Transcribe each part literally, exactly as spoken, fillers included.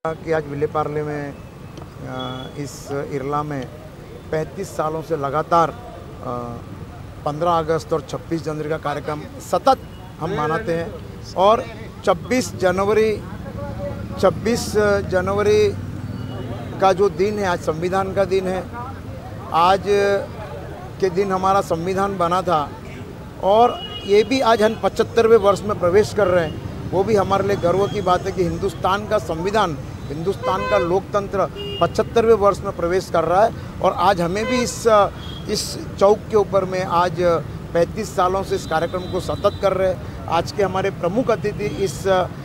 कि आज विलेपार्ले में इस इरला में पैंतीस सालों से लगातार पंद्रह अगस्त और छब्बीस जनवरी का कार्यक्रम सतत हम मनाते हैं और छब्बीस जनवरी छब्बीस जनवरी का जो दिन है, आज संविधान का दिन है। आज के दिन हमारा संविधान बना था और ये भी आज हम पचहत्तरवें वर्ष में प्रवेश कर रहे हैं। वो भी हमारे लिए गर्व की बात है कि हिंदुस्तान का संविधान, हिंदुस्तान का लोकतंत्र पचहत्तरवें वर्ष में प्रवेश कर रहा है। और आज हमें भी इस इस चौक के ऊपर में आज पैंतीस सालों से इस कार्यक्रम को सतत कर रहे हैं। आज के हमारे प्रमुख अतिथि इस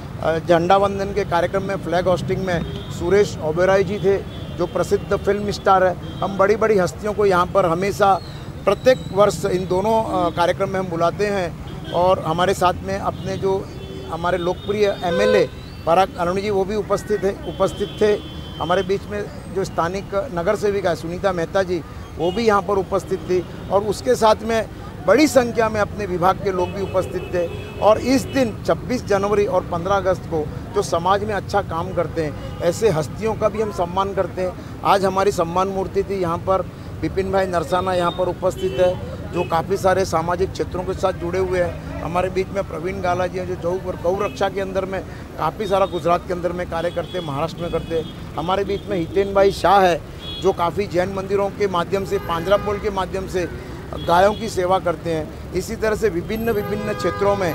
झंडा वंदन के कार्यक्रम में फ्लैग होस्टिंग में सुरेश ओबेरॉय जी थे, जो प्रसिद्ध फिल्म स्टार है। हम बड़ी बड़ी हस्तियों को यहाँ पर हमेशा प्रत्येक वर्ष इन दोनों कार्यक्रम में हम बुलाते हैं। और हमारे साथ में अपने जो हमारे लोकप्रिय एमएलए पराग अरुण जी वो भी उपस्थित है उपस्थित थे। हमारे बीच में जो स्थानिक नगर सेविका सुनीता मेहता जी वो भी यहाँ पर उपस्थित थी और उसके साथ में बड़ी संख्या में अपने विभाग के लोग भी उपस्थित थे। और इस दिन छब्बीस जनवरी और पंद्रह अगस्त को जो समाज में अच्छा काम करते हैं, ऐसे हस्तियों का भी हम सम्मान करते हैं। आज हमारी सम्मान मूर्ति थी यहाँ पर, विपिन भाई नरसाना यहाँ पर उपस्थित है, जो काफ़ी सारे सामाजिक क्षेत्रों के साथ जुड़े हुए हैं। हमारे बीच में प्रवीण गाला जी हैं, जो चौक और गौ रक्षा के अंदर में काफ़ी सारा गुजरात के अंदर में कार्य करते हैं, महाराष्ट्र में करते हैं। हमारे बीच में हितेन भाई शाह है, जो काफ़ी जैन मंदिरों के माध्यम से, पांजरापोल के माध्यम से गायों की सेवा करते हैं। इसी तरह से विभिन्न विभिन्न क्षेत्रों में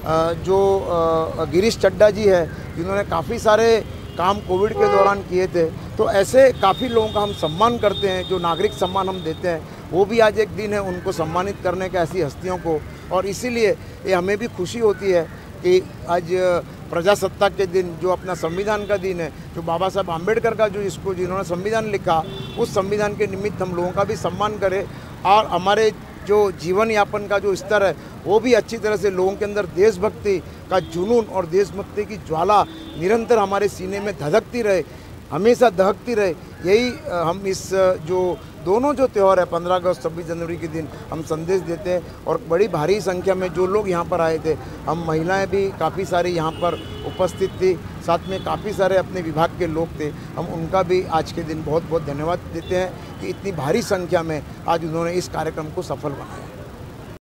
जो गिरीश चड्डा जी है, जिन्होंने काफ़ी सारे काम कोविड के दौरान किए थे। तो ऐसे काफ़ी लोगों का हम सम्मान करते हैं, जो नागरिक सम्मान हम देते हैं। वो भी आज एक दिन है उनको सम्मानित करने का, ऐसी हस्तियों को। और इसीलिए ये हमें भी खुशी होती है कि आज प्रजासत्ताक के दिन, जो अपना संविधान का दिन है, जो बाबा साहब आम्बेडकर का जो इसको जिन्होंने संविधान लिखा, उस संविधान के निमित्त हम लोगों का भी सम्मान करें और हमारे जो जीवन यापन का जो स्तर है वो भी अच्छी तरह से लोगों के अंदर देशभक्ति का जुनून और देशभक्ति की ज्वाला निरंतर हमारे सीने में धधकती रहे, हमेशा दहकती रहे। यही हम इस जो दोनों जो त्यौहार है पंद्रह अगस्त छब्बीस जनवरी के दिन हम संदेश देते हैं। और बड़ी भारी संख्या में जो लोग यहाँ पर आए थे, हम महिलाएं भी काफ़ी सारी यहाँ पर उपस्थित थी, साथ में काफ़ी सारे अपने विभाग के लोग थे। हम उनका भी आज के दिन बहुत बहुत धन्यवाद देते हैं कि इतनी भारी संख्या में आज उन्होंने इस कार्यक्रम को सफल बनाया।